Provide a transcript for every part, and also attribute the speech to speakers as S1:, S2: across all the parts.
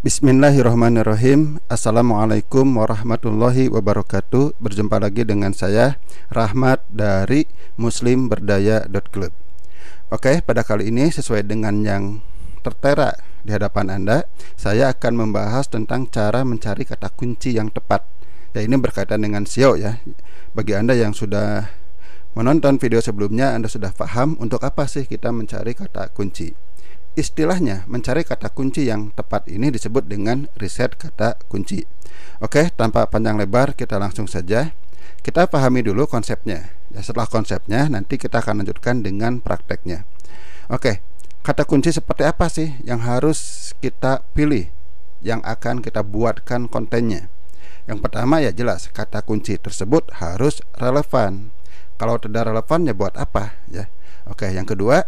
S1: Bismillahirrahmanirrahim. Assalamualaikum warahmatullahi wabarakatuh. Berjumpa lagi dengan saya Rahmat dari muslimberdaya.club. Oke, pada kali ini sesuai dengan yang tertera di hadapan Anda, saya akan membahas tentang cara mencari kata kunci yang tepat. Ya, ini berkaitan dengan SEO ya. Bagi Anda yang sudah menonton video sebelumnya, Anda sudah paham untuk apa sih kita mencari kata kunci. Istilahnya, mencari kata kunci yang tepat ini disebut dengan riset kata kunci. Oke, tanpa panjang lebar, kita langsung saja. Kita pahami dulu konsepnya. Ya, setelah konsepnya, nanti kita akan lanjutkan dengan prakteknya. Oke, kata kunci seperti apa sih yang harus kita pilih, yang akan kita buatkan kontennya? Yang pertama ya jelas, kata kunci tersebut harus relevan. Kalau tidak relevan ya buat apa ya? Oke, yang kedua,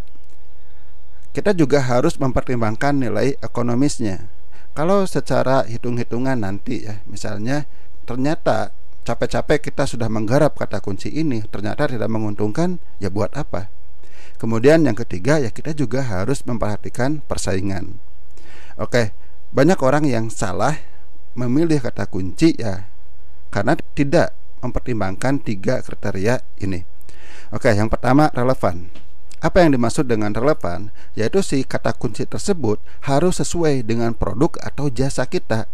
S1: kita juga harus mempertimbangkan nilai ekonomisnya. Kalau secara hitung-hitungan nanti ya, misalnya ternyata capek-capek kita sudah menggarap kata kunci ini, ternyata tidak menguntungkan, ya buat apa? Kemudian yang ketiga ya, kita juga harus memperhatikan persaingan. Oke, banyak orang yang salah memilih kata kunci ya karena tidak mempertimbangkan 3 kriteria ini. Oke, yang pertama relevan. Apa yang dimaksud dengan relevan? Yaitu si kata kunci tersebut harus sesuai dengan produk atau jasa kita.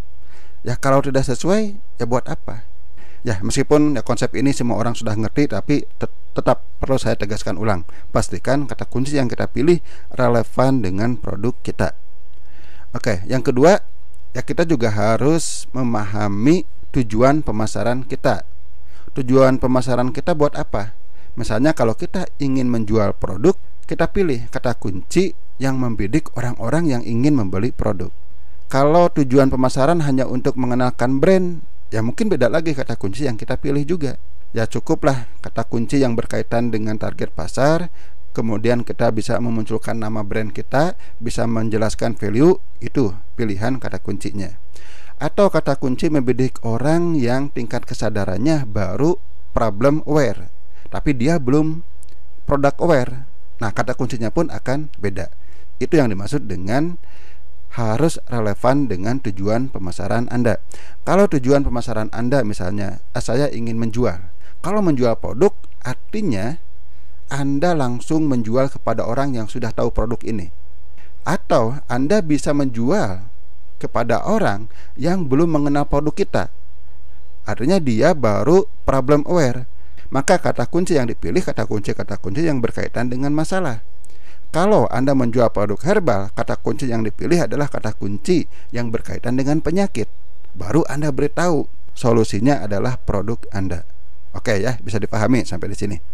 S1: Ya kalau tidak sesuai, ya buat apa? Ya meskipun ya konsep ini semua orang sudah ngerti, tapi tetap perlu saya tegaskan ulang. Pastikan kata kunci yang kita pilih relevan dengan produk kita. Oke, yang kedua, ya kita juga harus memahami tujuan pemasaran kita. Tujuan pemasaran kita buat apa? Misalnya kalau kita ingin menjual produk, kita pilih kata kunci yang membidik orang-orang yang ingin membeli produk. Kalau tujuan pemasaran hanya untuk mengenalkan brand, ya mungkin beda lagi kata kunci yang kita pilih juga. Ya cukuplah kata kunci yang berkaitan dengan target pasar, kemudian kita bisa memunculkan nama brand kita, bisa menjelaskan value, itu pilihan kata kuncinya. Atau kata kunci membidik orang yang tingkat kesadarannya baru problem aware, tapi dia belum product aware. Nah, kata kuncinya pun akan beda. Itu yang dimaksud dengan harus relevan dengan tujuan pemasaran Anda. Kalau tujuan pemasaran Anda misalnya, saya ingin menjual. Kalau menjual produk, artinya Anda langsung menjual kepada orang yang sudah tahu produk ini. Atau Anda bisa menjual kepada orang yang belum mengenal produk kita. Artinya dia baru problem aware. Maka kata kunci yang dipilih kata kunci yang berkaitan dengan masalah. Kalau Anda menjual produk herbal, kata kunci yang dipilih adalah kata kunci yang berkaitan dengan penyakit. Baru Anda beritahu solusinya adalah produk Anda. Oke ya, bisa dipahami sampai di sini.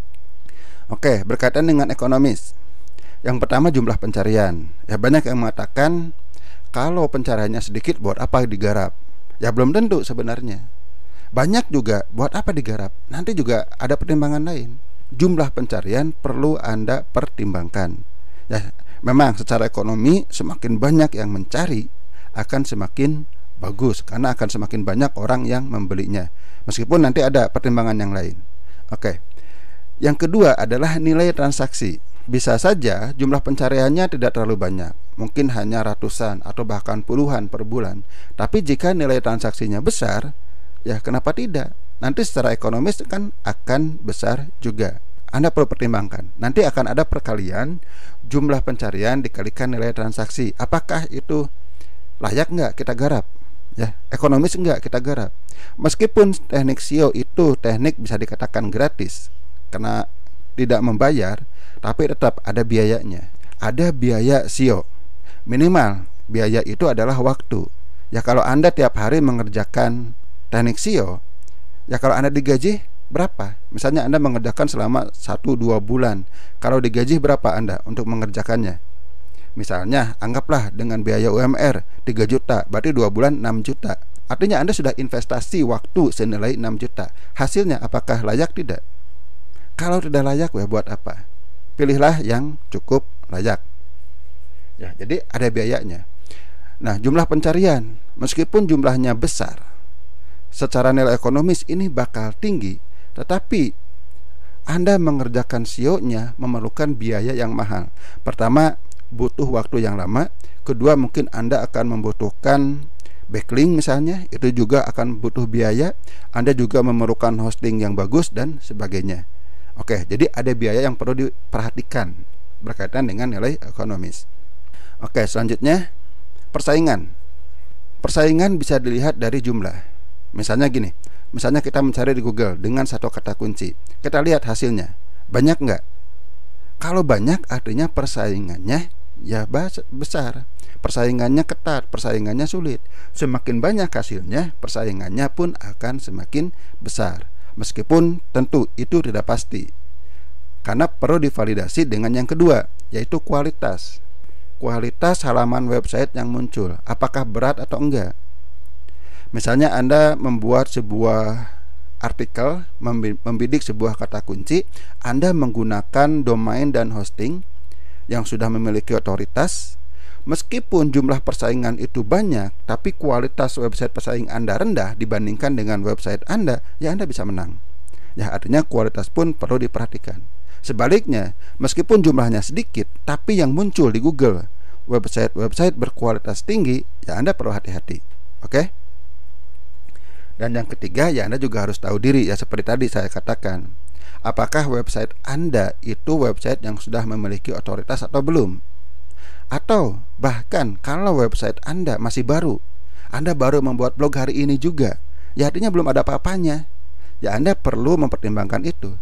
S1: Oke, berkaitan dengan ekonomis. Yang pertama jumlah pencarian. Ya banyak yang mengatakan kalau pencariannya sedikit buat apa digarap? Ya belum tentu sebenarnya. Banyak juga buat apa digarap? Nanti juga ada pertimbangan lain. Jumlah pencarian perlu Anda pertimbangkan. Ya, memang secara ekonomi semakin banyak yang mencari akan semakin bagus karena akan semakin banyak orang yang membelinya. Meskipun nanti ada pertimbangan yang lain. Oke. Yang kedua adalah nilai transaksi. Bisa saja jumlah pencariannya tidak terlalu banyak, mungkin hanya ratusan atau bahkan puluhan per bulan. Tapi jika nilai transaksinya besar, ya kenapa tidak? Nanti secara ekonomis kan akan besar juga. Anda perlu pertimbangkan. Nanti akan ada perkalian jumlah pencarian dikalikan nilai transaksi. Apakah itu layak nggak kita garap? Ya, ekonomis nggak kita garap? Meskipun teknik SEO itu teknik bisa dikatakan gratis karena tidak membayar, tapi tetap ada biayanya. Ada biaya SEO. Minimal biaya itu adalah waktu. Ya kalau Anda tiap hari mengerjakan teknik SEO, ya kalau Anda digaji berapa? Misalnya Anda mengerjakan selama 1-2 bulan, kalau digaji berapa Anda untuk mengerjakannya? Misalnya anggaplah dengan biaya UMR 3 juta, berarti 2 bulan 6 juta. Artinya Anda sudah investasi waktu senilai 6 juta. Hasilnya apakah layak tidak? Kalau tidak layak, ya buat apa? Pilihlah yang cukup layak. Ya, jadi ada biayanya. Nah, jumlah pencarian meskipun jumlahnya besar, secara nilai ekonomis ini bakal tinggi, tetapi Anda mengerjakan SEO-nya memerlukan biaya yang mahal. Pertama, butuh waktu yang lama. Kedua, mungkin Anda akan membutuhkan backlink misalnya, itu juga akan butuh biaya. Anda juga memerlukan hosting yang bagus dan sebagainya. Oke, jadi ada biaya yang perlu diperhatikan berkaitan dengan nilai ekonomis. Oke, selanjutnya persaingan. Persaingan bisa dilihat dari jumlah. Misalnya gini, misalnya kita mencari di Google dengan satu kata kunci. Kita lihat hasilnya, banyak nggak? Kalau banyak artinya persaingannya ya besar, persaingannya ketat, persaingannya sulit. Semakin banyak hasilnya, persaingannya pun akan semakin besar. Meskipun tentu itu tidak pasti, karena perlu divalidasi dengan yang kedua, yaitu kualitas. Kualitas halaman website yang muncul, apakah berat atau enggak. Misalnya Anda membuat sebuah artikel, membidik sebuah kata kunci, Anda menggunakan domain dan hosting yang sudah memiliki otoritas. Meskipun jumlah persaingan itu banyak, tapi kualitas website pesaing Anda rendah dibandingkan dengan website Anda, ya Anda bisa menang. Ya, artinya kualitas pun perlu diperhatikan. Sebaliknya, meskipun jumlahnya sedikit, tapi yang muncul di Google website berkualitas tinggi, ya Anda perlu hati-hati. Oke? Dan yang ketiga, ya Anda juga harus tahu diri, ya seperti tadi saya katakan. Apakah website Anda itu website yang sudah memiliki otoritas atau belum? Atau bahkan kalau website Anda masih baru, Anda baru membuat blog hari ini juga, ya artinya belum ada apa-apanya. Ya Anda perlu mempertimbangkan itu.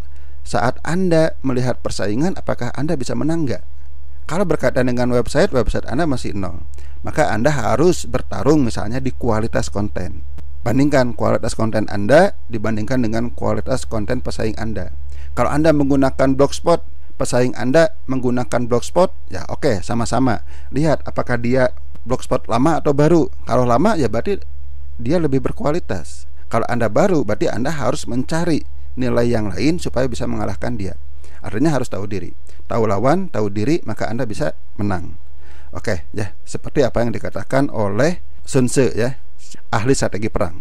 S1: Saat Anda melihat persaingan, apakah Anda bisa menang nggak? Kalau berkaitan dengan website Anda masih nol, maka Anda harus bertarung misalnya di kualitas konten. Bandingkan kualitas konten Anda dibandingkan dengan kualitas konten pesaing Anda. Kalau Anda menggunakan Blogspot, pesaing Anda menggunakan Blogspot, ya oke, sama-sama. Lihat apakah dia Blogspot lama atau baru. Kalau lama ya berarti dia lebih berkualitas. Kalau Anda baru, berarti Anda harus mencari nilai yang lain supaya bisa mengalahkan dia. Artinya harus tahu diri. Tahu lawan, tahu diri, maka Anda bisa menang. Oke, ya, seperti apa yang dikatakan oleh Sun Tzu, ya, ahli strategi perang.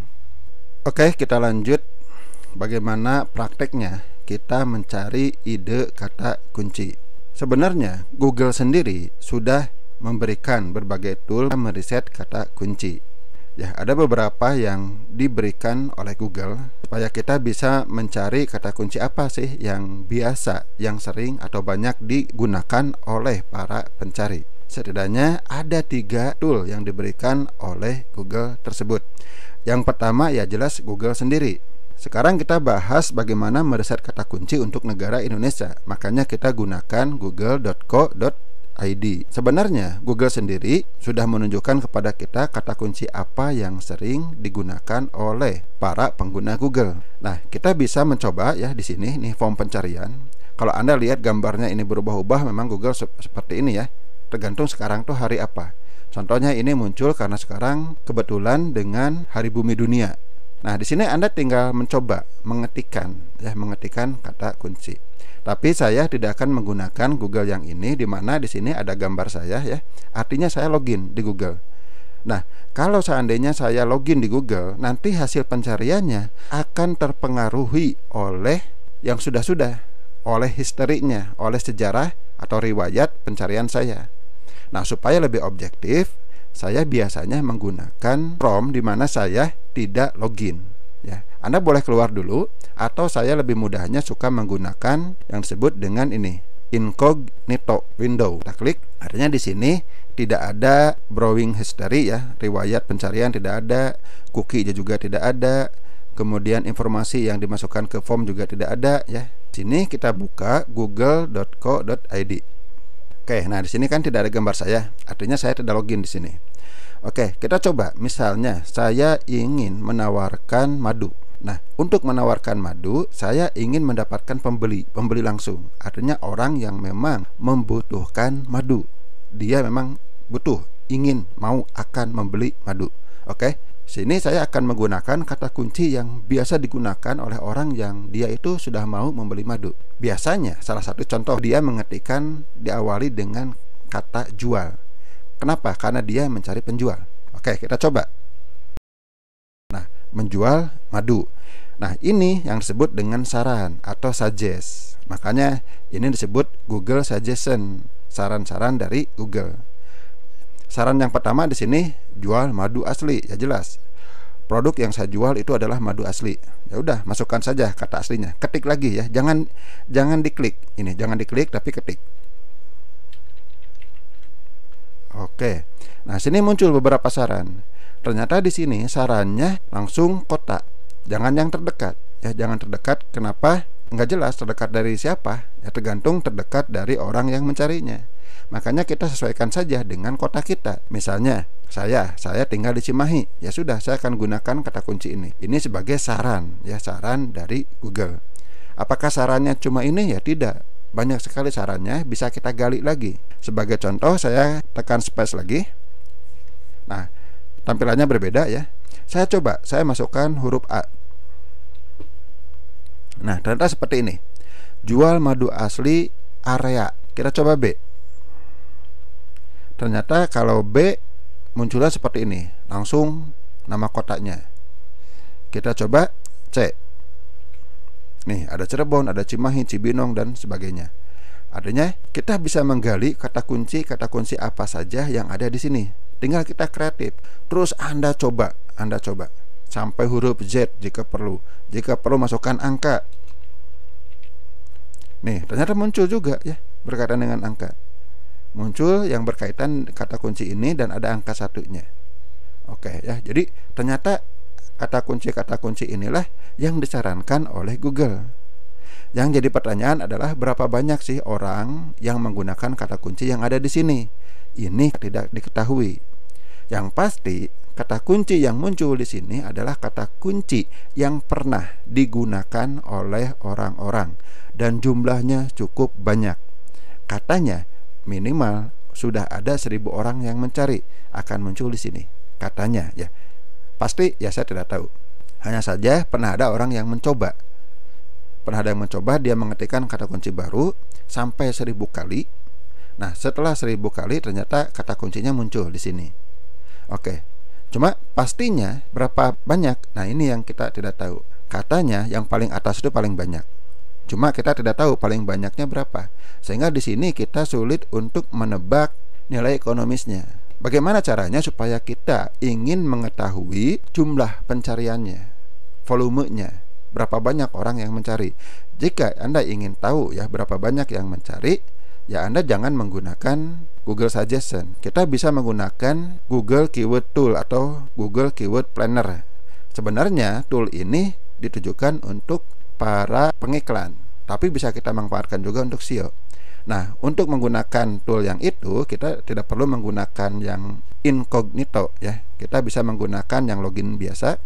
S1: Oke, kita lanjut. Bagaimana prakteknya kita mencari ide kata kunci. Sebenarnya Google sendiri sudah memberikan berbagai tool meriset kata kunci. Ya, ada beberapa yang diberikan oleh Google supaya kita bisa mencari kata kunci apa sih yang biasa, yang sering atau banyak digunakan oleh para pencari. Setidaknya ada 3 tool yang diberikan oleh Google tersebut. Yang pertama ya jelas Google sendiri. Sekarang kita bahas bagaimana meriset kata kunci untuk negara Indonesia. Makanya kita gunakan google.co.id. Sebenarnya Google sendiri sudah menunjukkan kepada kita kata kunci apa yang sering digunakan oleh para pengguna Google. Nah, kita bisa mencoba ya di sini nih form pencarian. Kalau Anda lihat gambarnya ini berubah-ubah, memang Google seperti ini ya. Tergantung sekarang tuh hari apa. Contohnya ini muncul karena sekarang kebetulan dengan Hari Bumi Dunia. Nah, di sini Anda tinggal mencoba mengetikkan kata kunci. Tapi saya tidak akan menggunakan Google yang ini, di mana di sini ada gambar saya ya. Artinya saya login di Google. Nah, kalau seandainya saya login di Google, nanti hasil pencariannya akan terpengaruhi oleh yang sudah-sudah, oleh historinya, oleh sejarah atau riwayat pencarian saya. Nah, supaya lebih objektif, saya biasanya menggunakan Chrome di mana saya tidak login. Ya, Anda boleh keluar dulu, atau saya lebih mudahnya suka menggunakan yang disebut dengan ini, incognito window. Kita klik, artinya di sini tidak ada browsing history ya, riwayat pencarian tidak ada, cookie juga tidak ada, kemudian informasi yang dimasukkan ke form juga tidak ada ya. Sini kita buka google.co.id. Oke, nah di sini kan tidak ada gambar saya, artinya saya tidak login di sini. Oke, kita coba. Misalnya saya ingin menawarkan madu. Nah, untuk menawarkan madu, saya ingin mendapatkan pembeli langsung. Artinya orang yang memang membutuhkan madu. Dia memang butuh, ingin, mau, akan membeli madu. Oke, sini saya akan menggunakan kata kunci yang biasa digunakan oleh orang yang dia itu sudah mau membeli madu. Biasanya salah satu contoh, dia mengetikkan diawali dengan kata jual. Kenapa? Karena dia mencari penjual. Oke, kita coba. Nah, menjual madu. Nah, ini yang disebut dengan saran atau suggest. Makanya ini disebut Google Suggestion. saran-saran dari Google. Saran yang pertama di sini, jual madu asli, ya jelas. Produk yang saya jual itu adalah madu asli. Ya udah, masukkan saja kata aslinya. Ketik lagi ya, jangan diklik. Ini jangan diklik tapi ketik. Oke. Nah, sini muncul beberapa saran. Ternyata di sini sarannya langsung kota. Jangan yang terdekat. Ya, jangan terdekat. Kenapa? Nggak jelas terdekat dari siapa. Ya, tergantung terdekat dari orang yang mencarinya. Makanya kita sesuaikan saja dengan kota kita. Misalnya, saya tinggal di Cimahi. Ya sudah, saya akan gunakan kata kunci ini. Ini sebagai saran, ya, saran dari Google. Apakah sarannya cuma ini? Ya tidak. Banyak sekali sarannya, bisa kita gali lagi. Sebagai contoh, saya tekan space lagi. Nah, tampilannya berbeda ya. Saya masukkan huruf A. Nah, ternyata seperti ini. Jual madu asli area. Kita coba B. Ternyata kalau B munculnya seperti ini, langsung nama kotanya. Kita coba C. Nih, ada Cirebon, ada Cimahi, Cibinong, dan sebagainya. Artinya kita bisa menggali kata kunci apa saja yang ada di sini. Tinggal kita kreatif. Terus Anda coba sampai huruf Z jika perlu. Jika perlu masukkan angka. Nih, ternyata muncul juga ya berkaitan dengan angka. Muncul yang berkaitan kata kunci ini dan ada angka satunya. Oke ya, jadi ternyata kata kunci inilah yang disarankan oleh Google. Yang jadi pertanyaan adalah berapa banyak sih orang yang menggunakan kata kunci yang ada di sini? Ini tidak diketahui. Yang pasti kata kunci yang muncul di sini adalah kata kunci yang pernah digunakan oleh orang-orang dan jumlahnya cukup banyak. Katanya minimal sudah ada 1.000 orang yang mencari, akan muncul di sini. Katanya ya. Pasti ya saya tidak tahu. Hanya saja pernah ada orang yang mencoba. Dia mengetikkan kata kunci baru sampai 1.000 kali. Nah, setelah 1.000 kali ternyata kata kuncinya muncul di sini. Oke. Cuma pastinya berapa banyak? Nah, ini yang kita tidak tahu. Katanya yang paling atas itu paling banyak. Cuma kita tidak tahu paling banyaknya berapa. Sehingga di sini kita sulit untuk menebak nilai ekonomisnya. Bagaimana caranya supaya kita ingin mengetahui jumlah pencariannya, volumenya, berapa banyak orang yang mencari. Jika Anda ingin tahu ya berapa banyak yang mencari, ya Anda jangan menggunakan Google Suggestion. Kita bisa menggunakan Google Keyword Tool atau Google Keyword Planner. Sebenarnya tool ini ditujukan untuk para pengiklan, tapi bisa kita manfaatkan juga untuk SEO. Nah, untuk menggunakan tool yang itu kita tidak perlu menggunakan yang incognito ya. Kita bisa menggunakan yang login biasa.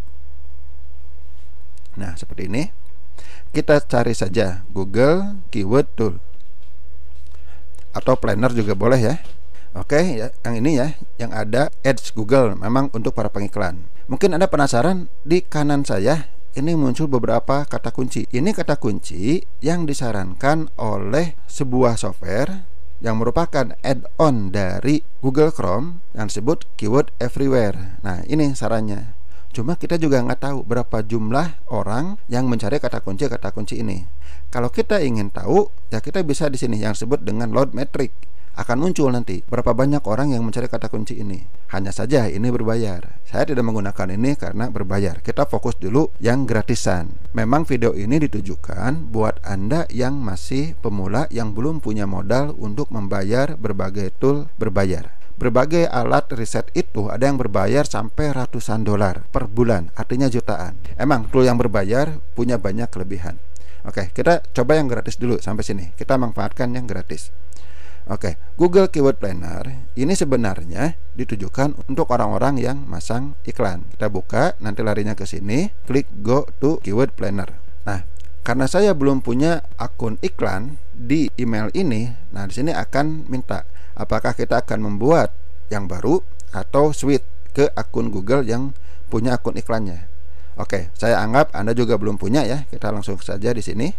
S1: Nah, seperti ini. Kita cari saja Google Keyword Tool. Atau Planner juga boleh ya. Oke, ya, yang ini ya, yang ada Ads Google memang untuk para pengiklan. Mungkin Anda penasaran, di kanan saya ini muncul beberapa kata kunci. Ini kata kunci yang disarankan oleh sebuah software yang merupakan add-on dari Google Chrome yang disebut Keyword Everywhere. Nah, ini sarannya. Cuma kita juga nggak tahu berapa jumlah orang yang mencari kata kunci ini. Kalau kita ingin tahu, ya kita bisa di sini yang disebut dengan load metric. Akan muncul nanti berapa banyak orang yang mencari kata kunci ini. Hanya saja ini berbayar. Saya tidak menggunakan ini karena berbayar. Kita fokus dulu yang gratisan. Memang video ini ditujukan buat Anda yang masih pemula, yang belum punya modal untuk membayar berbagai tool berbayar. Berbagai alat riset itu ada yang berbayar sampai ratusan dolar per bulan, artinya jutaan. Emang tool yang berbayar punya banyak kelebihan. Oke, kita coba yang gratis dulu sampai sini. Kita manfaatkan yang gratis. Oke, Google Keyword Planner ini sebenarnya ditujukan untuk orang-orang yang masang iklan. Kita buka, nanti larinya ke sini, klik Go to Keyword Planner. Nah, karena saya belum punya akun iklan di email ini, nah di sini akan minta apakah kita akan membuat yang baru atau switch ke akun Google yang punya akun iklannya. Oke, saya anggap Anda juga belum punya ya. Kita langsung saja di sini.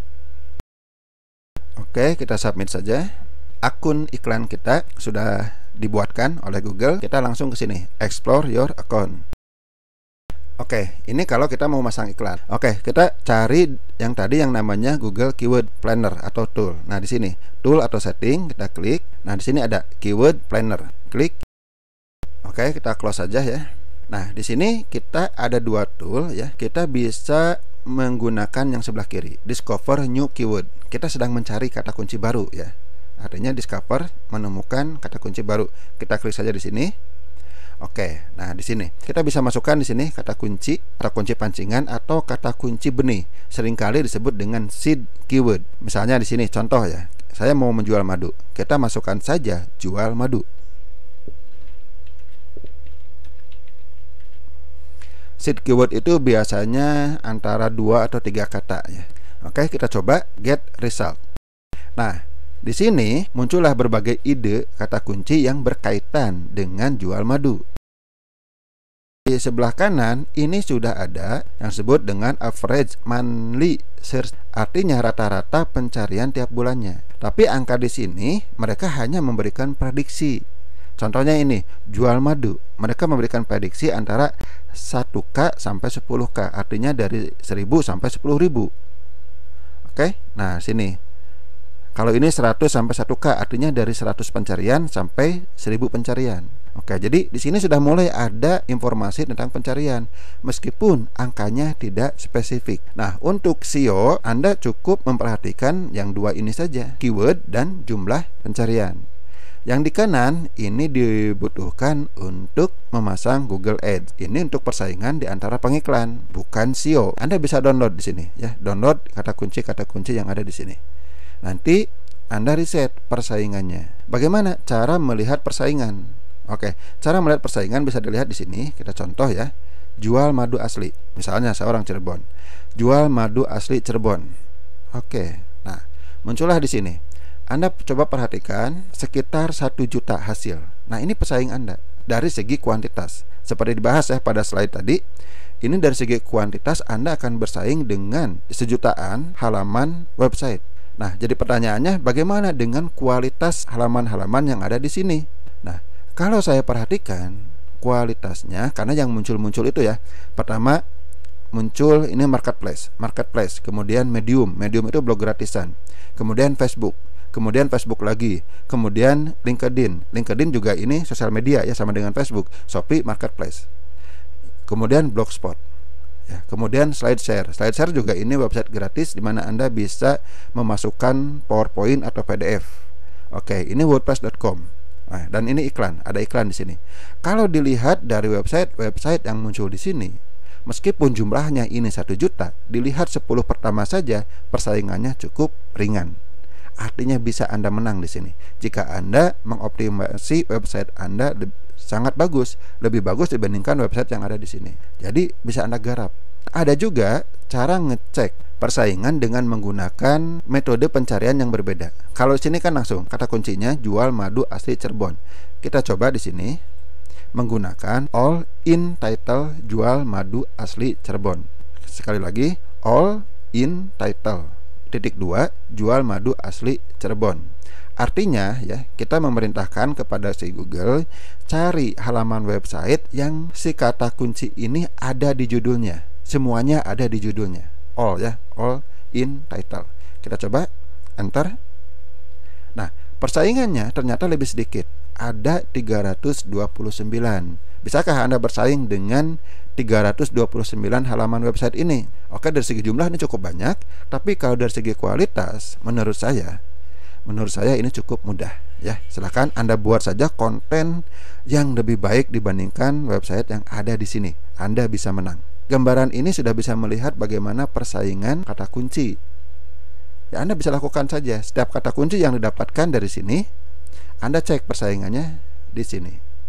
S1: Oke, kita submit saja. Akun iklan kita sudah dibuatkan oleh Google. Kita langsung ke sini, explore your account. Oke, ini kalau kita mau masang iklan. Oke, kita cari yang tadi yang namanya Google Keyword Planner atau tool. Nah, di sini tool atau setting kita klik. Nah, di sini ada Keyword Planner. Klik. Oke, kita close saja ya. Nah, di sini kita ada dua tool ya. Kita bisa menggunakan yang sebelah kiri, Discover New Keyword. Kita sedang mencari kata kunci baru ya. Artinya discover, menemukan kata kunci baru. Kita klik saja di sini. Oke, nah di sini kita bisa masukkan di sini kata kunci pancingan atau kata kunci benih. Seringkali disebut dengan seed keyword. Misalnya di sini contoh ya, saya mau menjual madu. Kita masukkan saja jual madu. Seed keyword itu biasanya antara 2 atau 3 kata ya. Oke, kita coba get result. Nah, di sini muncullah berbagai ide kata kunci yang berkaitan dengan jual madu. Di sebelah kanan ini sudah ada yang disebut dengan average monthly search, artinya rata-rata pencarian tiap bulannya. Tapi angka di sini mereka hanya memberikan prediksi. Contohnya ini, jual madu. Mereka memberikan prediksi antara 1K sampai 10K, artinya dari 1000 sampai 10.000. Oke, nah sini. Kalau ini 100 sampai 1K, artinya dari 100 pencarian sampai 1000 pencarian. Oke, jadi di sini sudah mulai ada informasi tentang pencarian, meskipun angkanya tidak spesifik. Nah, untuk SEO, Anda cukup memperhatikan yang dua ini saja, keyword dan jumlah pencarian. Yang di kanan ini dibutuhkan untuk memasang Google Ads. Ini untuk persaingan di antara pengiklan, bukan SEO. Anda bisa download di sini ya, download kata kunci yang ada di sini. Nanti Anda riset persaingannya. Bagaimana cara melihat persaingan? Oke, cara melihat persaingan bisa dilihat di sini. Kita contoh ya. Jual madu asli. Misalnya seorang Cirebon. Jual madu asli Cirebon. Oke. Nah, muncullah di sini. Anda coba perhatikan sekitar 1 juta hasil. Nah, ini pesaing Anda dari segi kuantitas. Seperti dibahas ya pada slide tadi. Ini dari segi kuantitas Anda akan bersaing dengan sejutaan halaman website. Nah, jadi pertanyaannya bagaimana dengan kualitas halaman-halaman yang ada di sini? Nah, kalau saya perhatikan kualitasnya, karena yang muncul-muncul itu ya, pertama muncul ini marketplace, kemudian medium itu blog gratisan, kemudian Facebook lagi, kemudian LinkedIn juga ini sosial media ya, sama dengan Facebook, Shopee marketplace, kemudian Blogspot. Ya, kemudian SlideShare juga ini website gratis di mana Anda bisa memasukkan PowerPoint atau PDF. Oke, ini WordPress.com. Nah, dan ini iklan, ada iklan di sini. Kalau dilihat dari website yang muncul di sini, meskipun jumlahnya ini 1 juta, dilihat 10 pertama saja persaingannya cukup ringan. Artinya bisa Anda menang di sini. Jika Anda mengoptimasi website Anda sangat bagus, lebih bagus dibandingkan website yang ada di sini. Jadi bisa Anda garap. Ada juga cara ngecek persaingan dengan menggunakan metode pencarian yang berbeda. Kalau sini kan langsung kata kuncinya jual madu asli Cirebon. Kita coba di sini menggunakan all in title jual madu asli Cirebon. Sekali lagi, all in title .2 jual madu asli Cirebon. Artinya ya, kita memerintahkan kepada si Google cari halaman website yang si kata kunci ini ada di judulnya. Semuanya ada di judulnya. All ya, all in title. Kita coba enter. Nah, persaingannya ternyata lebih sedikit. Ada 329. Bisakah Anda bersaing dengan 329 halaman website ini? Oke, dari segi jumlah ini cukup banyak, tapi kalau dari segi kualitas menurut saya ini cukup mudah ya. Silahkan Anda buat saja konten yang lebih baik dibandingkan website yang ada di sini. Anda bisa menang. Gambaran ini sudah bisa melihat bagaimana persaingan kata kunci. Ya, Anda bisa lakukan saja. Setiap kata kunci yang didapatkan dari sini, Anda cek persaingannya di sini.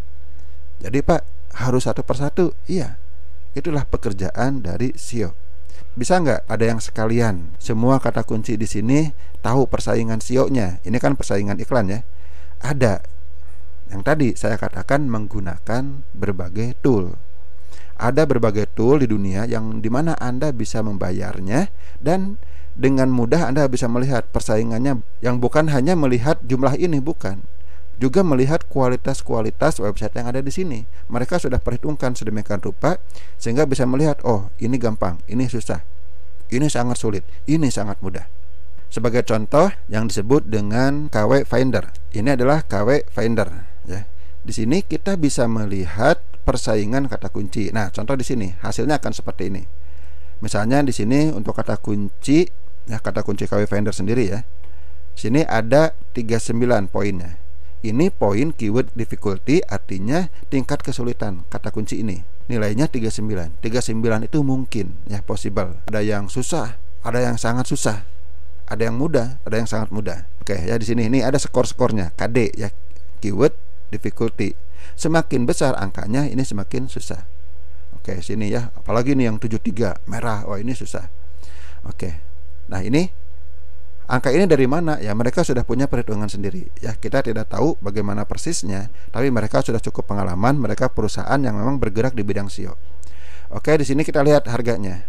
S1: Jadi Pak, harus satu persatu? Iya. Itulah pekerjaan dari SEO. Bisa nggak ada yang sekalian semua kata kunci di sini tahu persaingan SEO-nya? Ini kan persaingan iklan ya. Ada. Yang tadi saya katakan menggunakan berbagai tool. Ada berbagai tool di dunia yang dimana Anda bisa membayarnya dan dengan mudah Anda bisa melihat persaingannya, yang bukan hanya melihat jumlah ini, bukan. juga melihat kualitas-kualitas website yang ada di sini. Mereka sudah perhitungkan sedemikian rupa sehingga bisa melihat, oh ini gampang, ini susah, ini sangat sulit, ini sangat mudah. Sebagai contoh yang disebut dengan KW Finder. Ini adalah KW Finder ya. Di sini kita bisa melihat persaingan kata kunci. Nah, contoh di sini hasilnya akan seperti ini. Misalnya di sini untuk kata kunci ya, kata kunci KW Finder sendiri ya. Sini ada 39 poinnya. Ini poin keyword difficulty, artinya tingkat kesulitan kata kunci ini. Nilainya 39. 39 itu mungkin ya, possible. Ada yang susah, ada yang sangat susah. Ada yang mudah, ada yang sangat mudah. Oke, ya di sini ini ada skor-skornya, KD ya, keyword difficulty. Semakin besar angkanya, ini semakin susah. Oke, sini ya, apalagi ini yang 73 merah, oh ini susah. Oke. Nah, ini angka ini dari mana? Ya, mereka sudah punya perhitungan sendiri. Ya, kita tidak tahu bagaimana persisnya, tapi mereka sudah cukup pengalaman, mereka perusahaan yang memang bergerak di bidang SEO. Oke, di sini kita lihat harganya.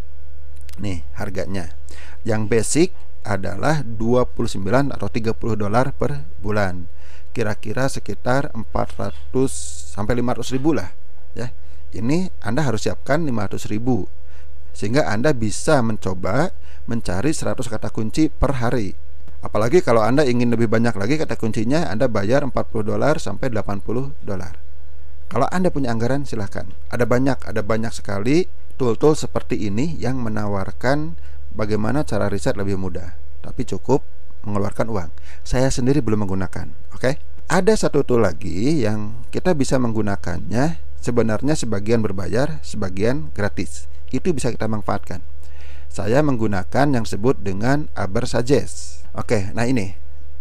S1: Nih, harganya. Yang basic adalah 29 atau 30 dolar per bulan. Kira-kira sekitar 400 sampai 500 ribu lah ya. Ini Anda harus siapkan 500 ribu sehingga Anda bisa mencoba mencari 100 kata kunci per hari. Apalagi kalau Anda ingin lebih banyak lagi kata kuncinya, Anda bayar 40 dolar sampai 80 dolar. Kalau Anda punya anggaran, silahkan. Ada banyak sekali tool-tool seperti ini yang menawarkan bagaimana cara riset lebih mudah, tapi cukup mengeluarkan uang. Saya sendiri belum menggunakan. Oke. Ada satu tool lagi yang kita bisa menggunakannya, sebenarnya sebagian berbayar, sebagian gratis. Itu bisa kita manfaatkan. Saya menggunakan yang disebut dengan Ubersuggest. Oke, nah ini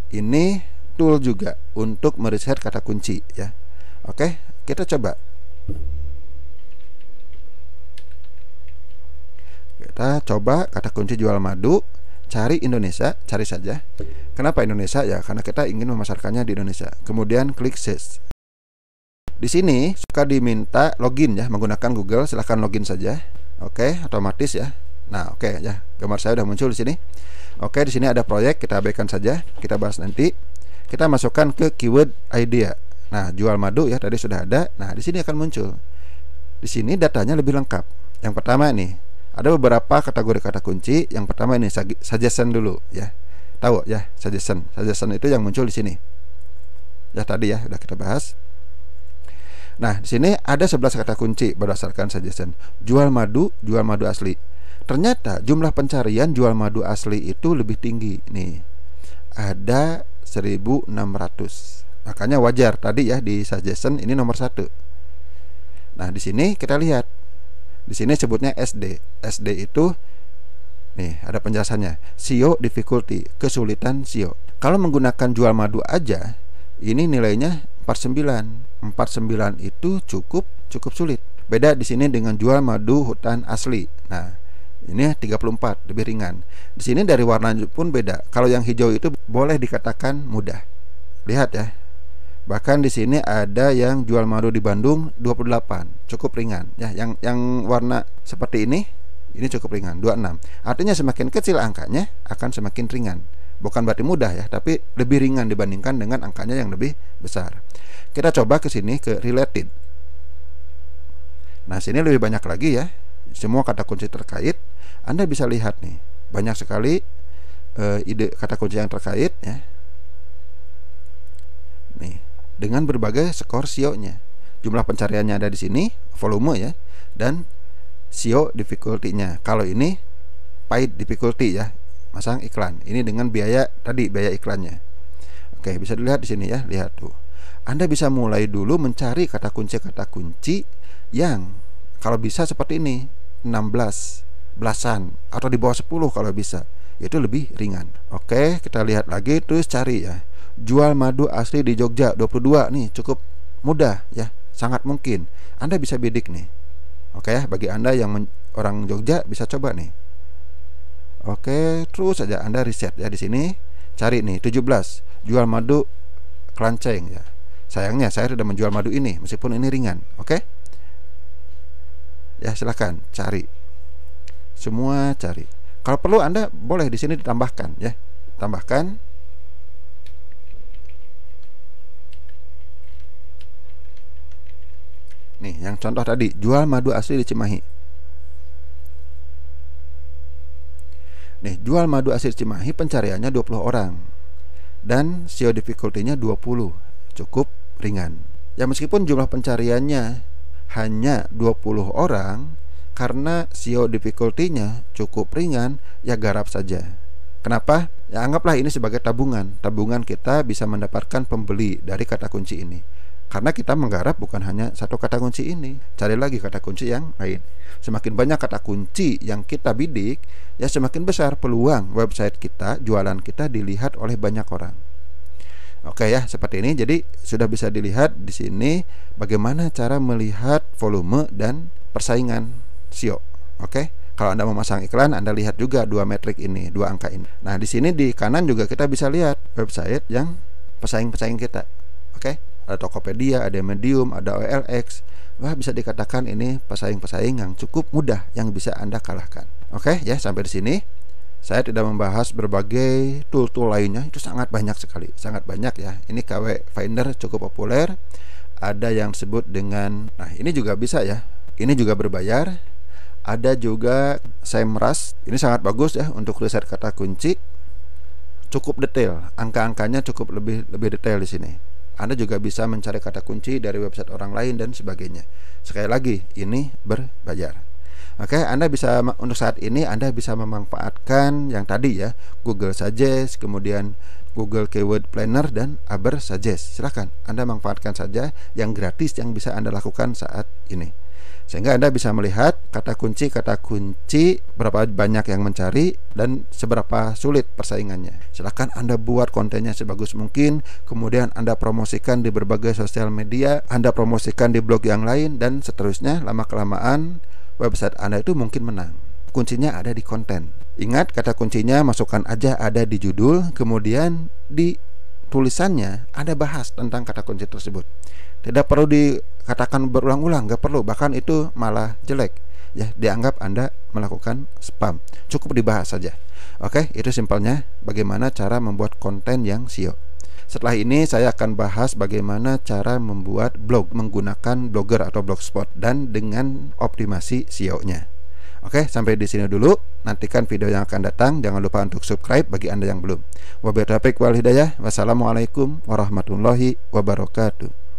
S1: tool juga untuk meriset kata kunci ya. Oke, kita coba. Kita coba kata kunci jual madu, cari Indonesia, cari saja. Kenapa Indonesia? Ya, karena kita ingin memasarkannya di Indonesia. Kemudian klik search. Di sini suka diminta login ya, menggunakan Google, silahkan login saja. Oke, otomatis ya. Nah, oke ya, gambar saya sudah muncul di sini. Oke, di sini ada proyek, kita abaikan saja, kita bahas nanti. Kita masukkan ke keyword idea. Nah, jual madu ya, tadi sudah ada. Nah, di sini akan muncul. Di sini datanya lebih lengkap. Yang pertama nih, ada beberapa kategori kata kunci. Yang pertama ini suggestion dulu ya. Tahu ya, suggestion. Suggestion itu yang muncul di sini. Ya tadi ya, udah kita bahas. Nah, di sini ada 11 kata kunci berdasarkan suggestion. Jual madu asli. Ternyata jumlah pencarian jual madu asli itu lebih tinggi nih. Ada 1.600. Makanya wajar tadi ya di suggestion ini nomor 1. Nah, di sini kita lihat. Di sini sebutnya SD. SD itu nih ada penjelasannya. SEO difficulty, kesulitan SEO. Kalau menggunakan jual madu aja, ini nilainya 49. 49 itu cukup sulit. Beda di sini dengan jual madu hutan asli. Nah, ini 34, lebih ringan. Di sini dari warna pun beda. Kalau yang hijau itu boleh dikatakan mudah. Lihat ya. Bahkan di sini ada yang jual madu di Bandung 28, cukup ringan ya. Yang warna seperti ini cukup ringan 26. Artinya semakin kecil angkanya akan semakin ringan. Bukan berarti mudah ya, tapi lebih ringan dibandingkan dengan angkanya yang lebih besar. Kita coba ke sini ke related. Nah, sini lebih banyak lagi ya. Semua kata kunci terkait. Anda bisa lihat nih, banyak sekali ide kata kunci yang terkait ya. Nih, dengan berbagai skor SEO-nya. Jumlah pencariannya ada di sini, volume ya, dan SEO difficulty-nya. Kalau ini paid difficulty ya, masang iklan. Ini dengan biaya tadi, biaya iklannya. Oke, bisa dilihat di sini ya, lihat tuh. Anda bisa mulai dulu mencari kata kunci yang kalau bisa seperti ini, 16, belasan atau di bawah 10 kalau bisa. Itu lebih ringan. Oke, kita lihat lagi terus cari ya. Jual madu asli di Jogja 22 nih, cukup mudah ya, sangat mungkin Anda bisa bidik nih. Oke ya, bagi Anda yang orang Jogja bisa coba nih. Oke, terus saja Anda riset ya di sini, cari nih 17 jual madu Klanceng ya. Sayangnya saya sudah menjual madu ini meskipun ini ringan. Oke. Ya, silakan cari. Semua cari. Kalau perlu Anda boleh di sini ditambahkan ya. Tambahkan. Nih, yang contoh tadi, jual madu asli di Cimahi. Nih, jual madu asli di Cimahi, pencariannya 20 orang. Dan SEO difficulty-nya 20. Cukup ringan. Ya meskipun jumlah pencariannya hanya 20 orang, karena SEO difficulty-nya cukup ringan, ya garap saja. Kenapa? Ya anggaplah ini sebagai tabungan. Tabungan kita bisa mendapatkan pembeli dari kata kunci ini. Karena kita menggarap bukan hanya satu kata kunci ini, cari lagi kata kunci yang lain. Semakin banyak kata kunci yang kita bidik, ya semakin besar peluang website kita, jualan kita dilihat oleh banyak orang. Oke ya, seperti ini. Jadi sudah bisa dilihat di sini bagaimana cara melihat volume dan persaingan SEO. Oke. Kalau Anda memasang iklan, Anda lihat juga dua metrik ini, dua angka ini. Nah, di sini di kanan juga kita bisa lihat website yang pesaing-pesaing kita. Oke. Ada Tokopedia, ada Medium, ada OLX. Wah, bisa dikatakan ini pesaing-pesaing yang cukup mudah yang bisa Anda kalahkan. Oke, ya sampai di sini. Saya tidak membahas berbagai tool-tool lainnya, itu sangat banyak sekali, sangat banyak ya. Ini KW Finder cukup populer. Ada yang disebut dengan, nah ini juga bisa ya. Ini juga berbayar. Ada juga SEMrush. Ini sangat bagus ya untuk riset kata kunci. Cukup detail, angka-angkanya cukup lebih detail di sini. Anda juga bisa mencari kata kunci dari website orang lain dan sebagainya. Sekali lagi, ini berbayar. Oke, Anda bisa, untuk saat ini Anda bisa memanfaatkan yang tadi ya, Google Suggest, kemudian Google Keyword Planner dan Ubersuggest. Silakan Anda manfaatkan saja yang gratis yang bisa Anda lakukan saat ini. Sehingga Anda bisa melihat kata kunci berapa banyak yang mencari dan seberapa sulit persaingannya. Silakan Anda buat kontennya sebagus mungkin, kemudian Anda promosikan di berbagai sosial media, Anda promosikan di blog yang lain, dan seterusnya. Lama-kelamaan website Anda itu mungkin menang. Kuncinya ada di konten. Ingat, kata kuncinya masukkan aja ada di judul, kemudian di tulisannya Anda bahas tentang kata kunci tersebut. Tidak perlu dikatakan berulang-ulang, nggak perlu, bahkan itu malah jelek ya, dianggap Anda melakukan spam. Cukup dibahas saja. Oke, itu simpelnya bagaimana cara membuat konten yang SEO. Setelah ini saya akan bahas bagaimana cara membuat blog menggunakan Blogger atau Blogspot dan dengan optimasi SEO-nya. Oke, sampai di sini dulu. Nantikan video yang akan datang. Jangan lupa untuk subscribe bagi Anda yang belum. Wabillahi taufiq wal hidayah. Wassalamualaikum warahmatullahi wabarakatuh.